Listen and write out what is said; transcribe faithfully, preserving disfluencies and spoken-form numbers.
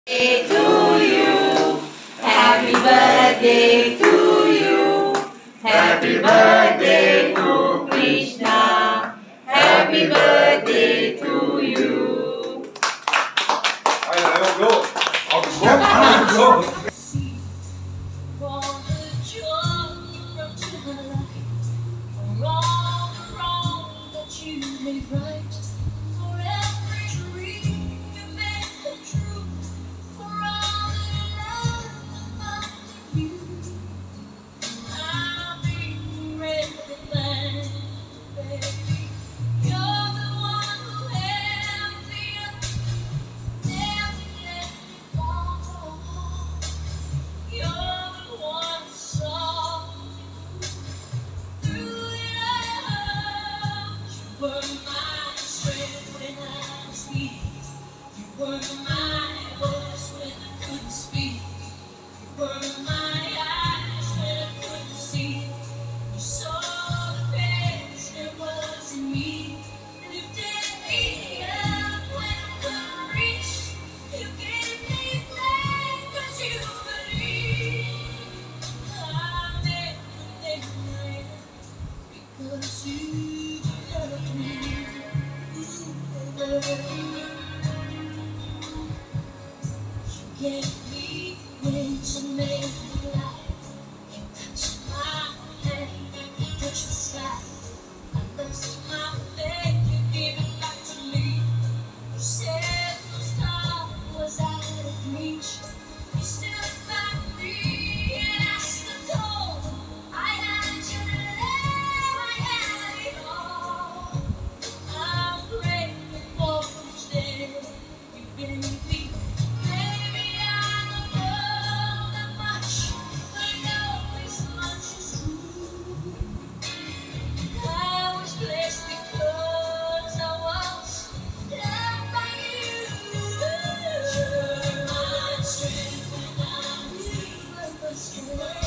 Birthday to you. Happy birthday to you. Happy birthday to Krishna. Happy birthday to you. I don't go. I'll go. Right. For every dream you made come true, for all the love I found in you, I'll be forever thankful, baby. You're the one who held me up, never let me fall. You're the one who saw me through it all. You were my strength when I was weak. You were my voice when I couldn't speak. You were my eyes when I couldn't see. You saw the best there was in me. Lifted me up when I couldn't reach. You gave me faith 'cause you believed. I'm everything I am because you loved me. You gave me wings and made me fly. You touched my hand, you touched the sky. I lost my faith, you gave it back to me. You said the star was out of reach. You still found me and I stood tall. I had your love, I had it all. I'm grateful for each day you gave me. Maybe I don't know that much, but I know this much is true. I was blessed because I was loved by you. You were my strength when I was weak. You were strength.